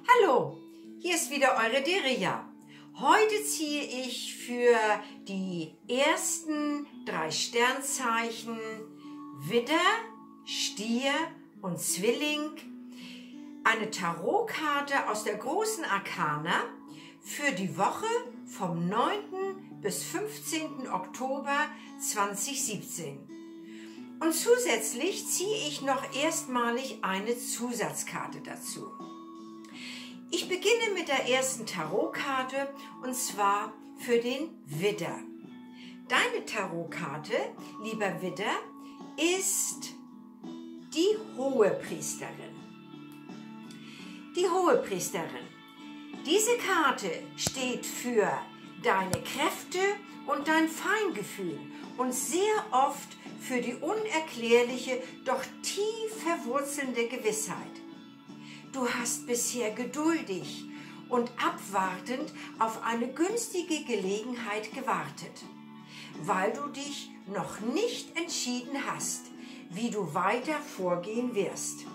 Hallo, hier ist wieder eure Deria. Heute ziehe ich für die ersten 3 Sternzeichen Widder, Stier und Zwilling eine Tarotkarte aus der großen Arkana für die Woche vom 9. bis 15. Oktober 2017. Und zusätzlich ziehe ich noch erstmalig eine Zusatzkarte dazu. Ich beginne mit der ersten Tarotkarte und zwar für den Widder. Deine Tarotkarte, lieber Widder, ist die Hohepriesterin. Die Hohepriesterin. Diese Karte steht für deine Kräfte und dein Feingefühl und sehr oft für die unerklärliche, doch tief verwurzelnde Gewissheit. Du hast bisher geduldig und abwartend auf eine günstige Gelegenheit gewartet, weil du dich noch nicht entschieden hast, wie du weiter vorgehen wirst.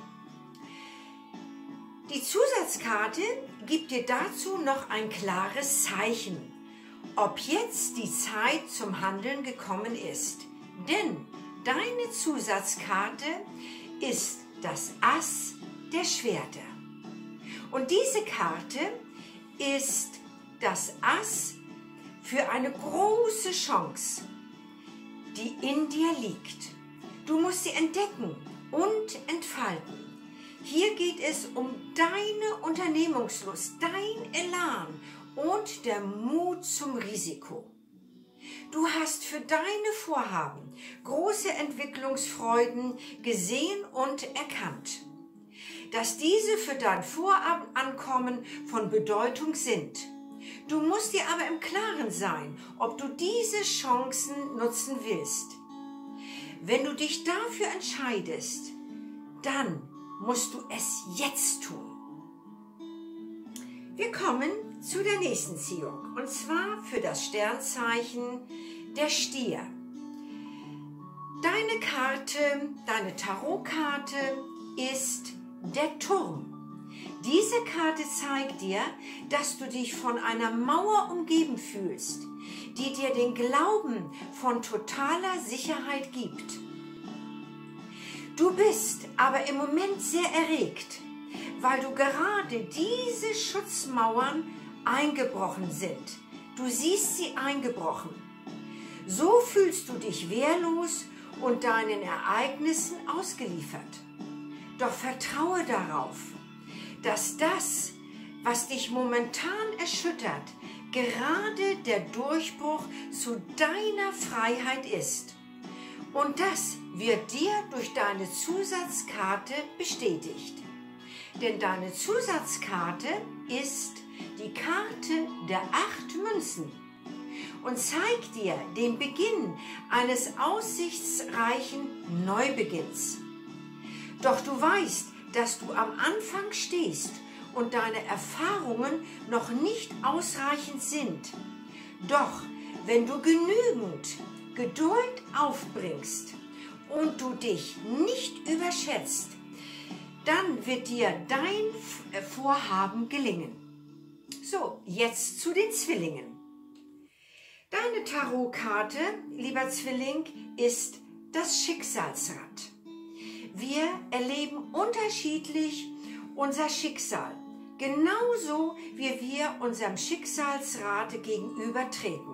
Die Zusatzkarte gibt dir dazu noch ein klares Zeichen, ob jetzt die Zeit zum Handeln gekommen ist. Denn deine Zusatzkarte ist das Ass der Schwerter. Und diese Karte ist das Ass für eine große Chance, die in dir liegt. Du musst sie entdecken und entfalten. Hier geht es um deine Unternehmungslust, dein Elan und der Mut zum Risiko. Du hast für deine Vorhaben große Entwicklungsfreuden gesehen und erkannt, dass diese für dein Vorankommen von Bedeutung sind. Du musst dir aber im Klaren sein, ob du diese Chancen nutzen willst. Wenn du dich dafür entscheidest, dann musst du es jetzt tun. Wir kommen zu der nächsten Ziehung, und zwar für das Sternzeichen der Stier. Deine Karte, deine Tarotkarte ist der Turm. Diese Karte zeigt dir, dass du dich von einer Mauer umgeben fühlst, die dir den Glauben von totaler Sicherheit gibt. Du bist aber im Moment sehr erregt, weil du gerade diese Schutzmauern eingebrochen sind. Du siehst sie eingebrochen. So fühlst du dich wehrlos und deinen Ereignissen ausgeliefert. Doch vertraue darauf, dass das, was dich momentan erschüttert, gerade der Durchbruch zu deiner Freiheit ist. Und das wird dir durch deine Zusatzkarte bestätigt. Denn deine Zusatzkarte ist die Karte der 8 Münzen und zeigt dir den Beginn eines aussichtsreichen Neubeginns. Doch du weißt, dass du am Anfang stehst und deine Erfahrungen noch nicht ausreichend sind. Doch wenn du genügend Geduld aufbringst und du dich nicht überschätzt, dann wird dir dein Vorhaben gelingen. So, jetzt zu den Zwillingen. Deine Tarotkarte, lieber Zwilling, ist das Schicksalsrad. Wir erleben unterschiedlich unser Schicksal, genauso wie wir unserem Schicksalsrad gegenübertreten.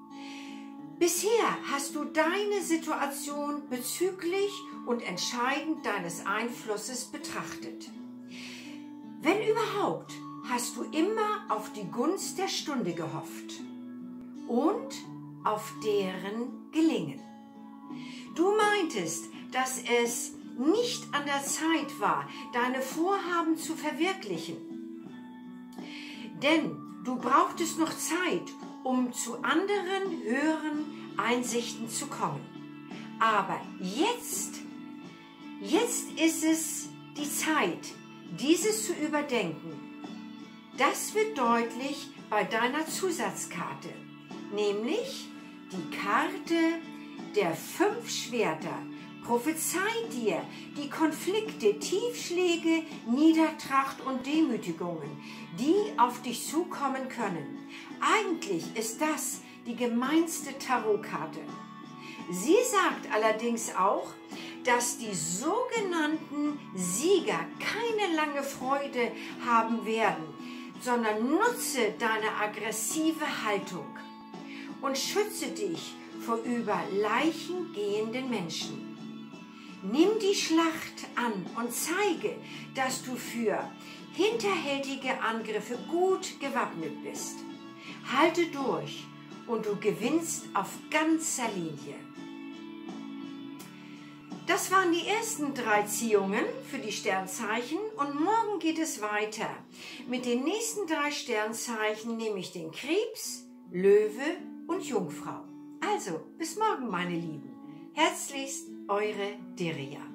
Bisher hast du deine Situation bezüglich und entscheidend deines Einflusses betrachtet. Wenn überhaupt, hast du immer auf die Gunst der Stunde gehofft und auf deren Gelingen. Du meintest, dass es nicht an der Zeit war, deine Vorhaben zu verwirklichen. Denn du brauchtest noch Zeit, um zu anderen höheren Einsichten zu kommen. Aber jetzt ist es die Zeit, dieses zu überdenken. Das wird deutlich bei deiner Zusatzkarte, nämlich die Karte der 5 Schwerter prophezeit dir die Konflikte, Tiefschläge, Niedertracht und Demütigungen, die auf dich zukommen können. Eigentlich ist das die gemeinste Tarotkarte. Sie sagt allerdings auch, dass die sogenannten Sieger keine lange Freude haben werden, sondern nutze deine aggressive Haltung und schütze dich vor über Leichen gehenden Menschen. Nimm die Schlacht an und zeige, dass du für hinterhältige Angriffe gut gewappnet bist. Halte durch und du gewinnst auf ganzer Linie. Das waren die ersten 3 Ziehungen für die Sternzeichen und morgen geht es weiter mit den nächsten 3 Sternzeichen, nämlich den Krebs, Löwe und Jungfrau. Also, bis morgen, meine Lieben. Herzlichst, eure Dirja.